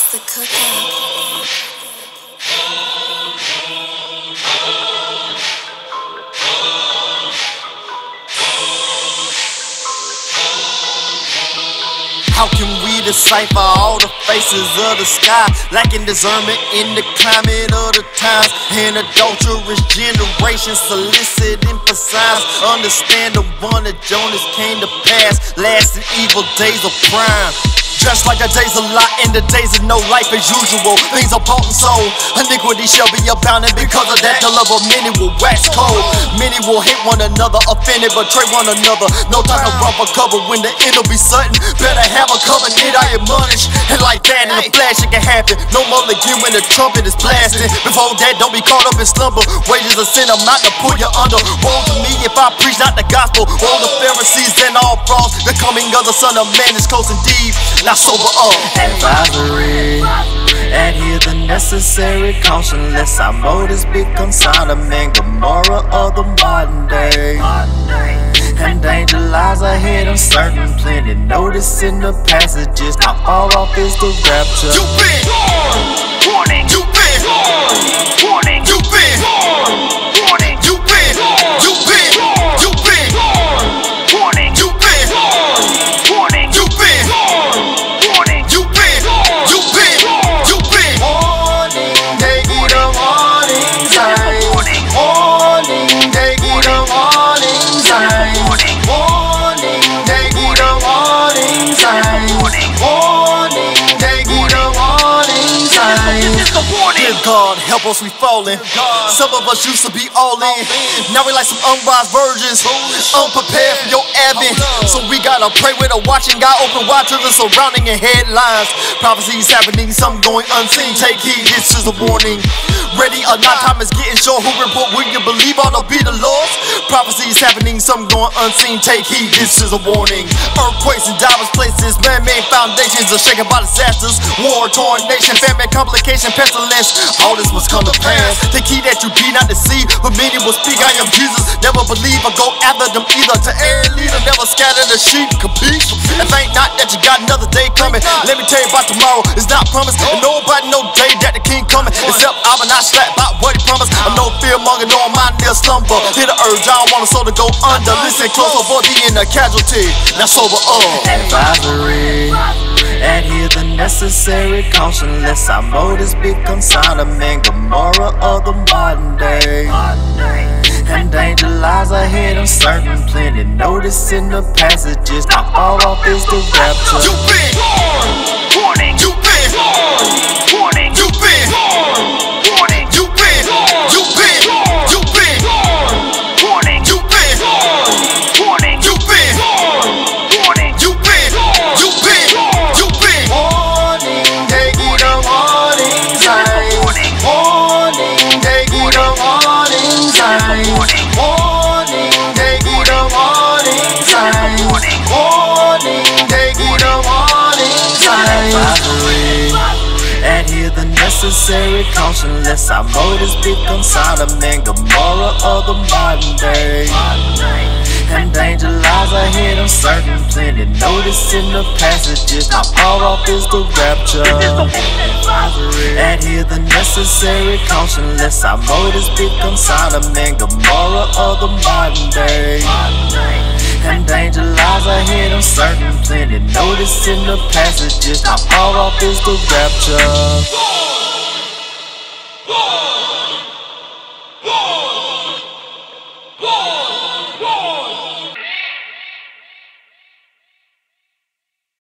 It's the cookout. How can we decipher all the faces of the sky? Lacking discernment in the climate of the times. An adulterous generation solicit, emphasize. Understand the one that Jonas came to pass. Last in evil days of prime. Just like the days of Lot and the days of no life as usual. Things are bought and sold. Iniquity shall be abounding. Because of that, the love of many will wax cold. Many will hate one another, offended, betray one another. No time to run for cover when the end will be sudden. Better have a covenant, I admonish. And like that, in a flash it can happen. No more again when the trumpet is blasting. Before that, don't be caught up in slumber. Wages of sin, I'm not to pull you under. Woe to me if I preach not the gospel. Woe the Pharisees and all frauds. The coming of the Son of Man is close indeed. Not sober up. Advisory, adhere the necessary caution, lest our motives become Sodom and Gomorrah of the modern day. And danger lies ahead, uncertain, plenty notice in the passages. How far off is the rapture? You been warning. You been warning. You been warning. You been you been you been warning. You been warning. You been warning. You been you been you been Warning, they get a warning sign. Warning, they get a warning sign. Warning, they get a warning sign. Warning, they get a warning sign. Dear God, help us, we falling. Some of us used to be all in. Now we like some unwise virgins, unprepared for your advent. So we gotta pray with a watching God, open wide to the surrounding and headlines. Prophecies happening, some going unseen. Take heed, this is a warning. Ready or not, time is getting short. Who report will you believe? All to be the Lord's. Prophecies happening, some going unseen. Take heed, this is a warning. Earthquakes in diverse places, man-made foundations are shaken by disasters. War, torn nation, famine, complication, pestilence. All this must come to pass. Take heed that you be not deceived, but many will speak, I am Jesus. Never believe or go after them either. To every leader, never scatter the sheep. Compete. If ain't not that you got another day coming. Let me tell you about tomorrow. It's not promised. And nobody know day that the king coming. Except I will not slack about what he promised. I'm no fear monger, no mind near slumber. Hear the urge, I don't want a soul to go under. Listen close, avoid being a casualty. Now sober up. Advisory, adhere the necessary caution, lest our motives become Sodom and Gomorrah of the modern day. And danger lies ahead, uncertain, plenty notice in the passages. How far off is the rapture? You been warning. You been warning. You been warning. You been you been you been warning. You been warning. You been warning. You been you been you been Warning, they get a warning sign. Warning, they get a warning sign. Warning, they get a warning sign. Warning, they get a warning sign. Advisory, adhere the necessary caution, lest our motives become Sodom and Gomorrah of the modern day. And danger lies ahead, uncertain, plenty notice in the passages. How far off is the rapture? Adhere the necessary caution, lest our motives become Sodom and Gomorrah of the modern day. And danger lies ahead, uncertain, plenty notice in the passages. How far off is the rapture?